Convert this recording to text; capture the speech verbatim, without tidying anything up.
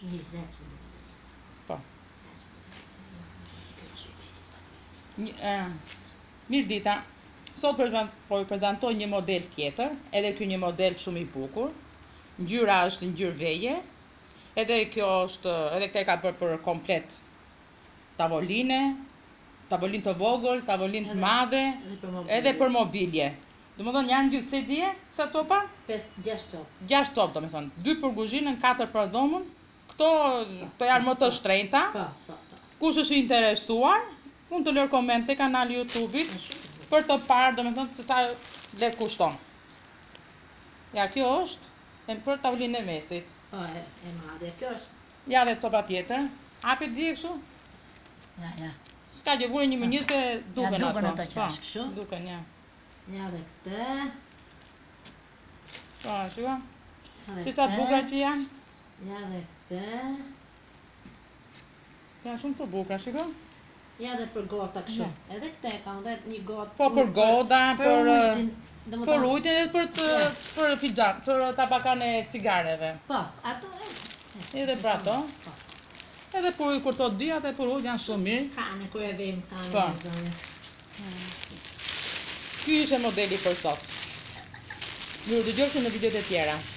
Shumë hizet që duhet të disa. Po. Se që duhet të disa, jo, si kjo është i beri familjes. Një, e, mirë dita, sot për, po ju prezantoj një model tjetër, edhe ky një model shumë i bukur. Ngjyra është ngjyrë veje, edhe kjo është, edhe këtë e ka bërë për komplet tavoline, tavolinë të vogël, tavolinë të madhe, edhe për mobilje. Domethënë janë gjithë se dje, sa copa? pesë gjashtë copë. gjashtë copë domethënë, dy për kuzhinën, katër për dhomën. Këto, këto janë më të shtrenjta. Po, po, po. Kush është i interesuar, mund të lërë koment te kanali YouTube-it për të parë, domethënë se sa le kushton. Ja, kjo është e për tavolinë e mesit. Po, e, e madhe, kjo është. Ja dhe copa tjetër. Hapi di kështu? Ja, ja. S'ka gjë vure një minjë se duken ato. Ja, duken ato qash, Po, kështu. duken, ja. Ja dhe këte. Po, shiko. Ja dhe Si sa të bukura që janë? Ja dhe këte. Janë shumë të bukura, shiko. Ja dhe për gota kështu. Edhe këte kam dhe një gotë. Po për goda, për ujtin. për ujtin edhe për të për fixhan, për tabakan e cigareve. Po, ato e. Edhe për ato. Edhe për ujë kur to di, atë për ujë janë shumë mirë. Kane, kur e vejmë kane Po. e zonjës. Ky ishte modeli për sot. Ju dëgjojmë në videot e tjera.